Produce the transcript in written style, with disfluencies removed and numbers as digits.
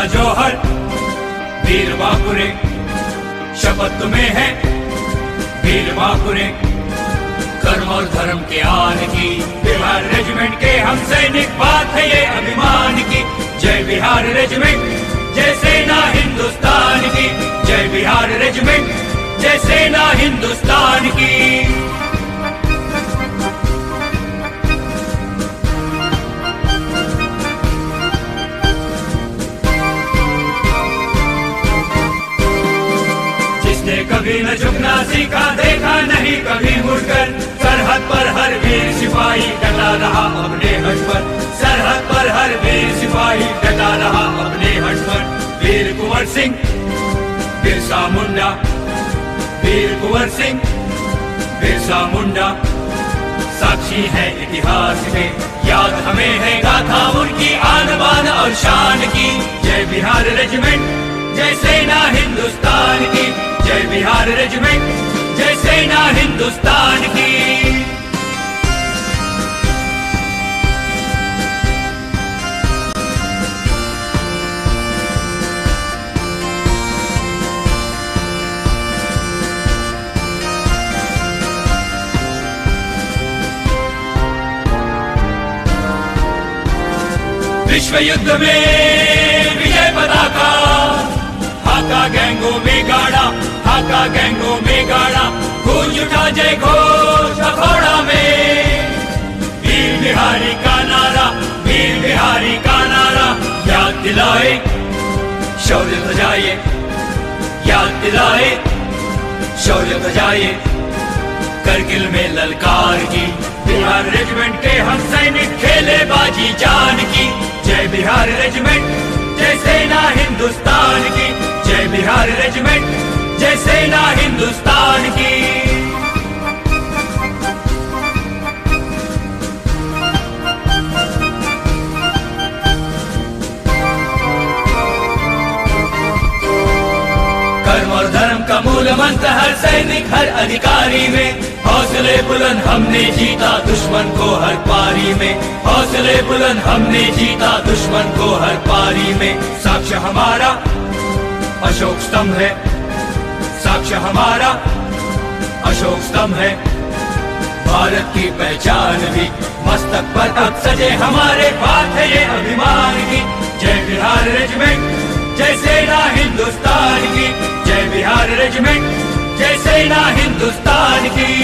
जौहर वीर बापुरे, शपथ तुम्हें है वीर बापुरे। कर्म और धर्म के आन की बिहार रेजिमेंट के हम सैनिक, बात है ये अभिमान की। जय बिहार रेजिमेंट, जय सेना हिंदुस्तान की। जय बिहार रेजिमेंट, जय सेना हिंदुस्तान की। कभी न झुकना सीखा, देखा नहीं कभी मुड़कर। सरहद पर हर वीर सिपाही डटा रहा अपने हट पर। सरहद पर हर वीर सिपाही डटा रहा अपने हट पर। वीर कुंवर सिंह बिरसा मुंडा, वीर कुंवर सिंह बिरसा मुंडा साक्षी है इतिहास के। याद हमें है गाथा उनकी आन बान और शान की। जय बिहार रेजिमेंट, जय सेना हिंदुस्तान की। जय बिहार रेजिमेंट, जय सेना हिंदुस्तान की। विश्व युद्ध में विजय पताका हाका गैंगों में गाड़ा, हाका गैंगों में गाड़ा। गूंज उठा जय घोष अखौड़ा में। वीर बिहारी का नारा, वीर बिहारी का नारा याद दिलाए शौर्य ध्वजाए, याद दिलाए शौर्य ध्वजाए। करगिल में ललकार की बिहार रेजिमेंट के हम सैनिक, खेले बाजी जान की। जय बिहार रेजिमेंट, जय सेना हिंदुस्तान की। जय बिहार रेजिमेंट, जय सेना हिंदुस्तान की। कर्म और धर्म का मूल मंत्र हर सैनिक हर अधिकारी में। हौसले बुलंद हमने जीता दुश्मन को हर पारी में। हौसले बुलंद हमने जीता दुश्मन को हर पारी में। साक्ष्य हमारा अशोक स्तंभ है, साक्ष्य हमारा अशोक स्तंभ है। भारत की पहचान भी मस्तक पर अब सजे हमारे, बात है ये अभिमान की। जय बिहार रेजिमेंट, जय सेना हिंदुस्तान की। जय बिहार रेजिमेंट, जय सेना हिंदुस्तान की।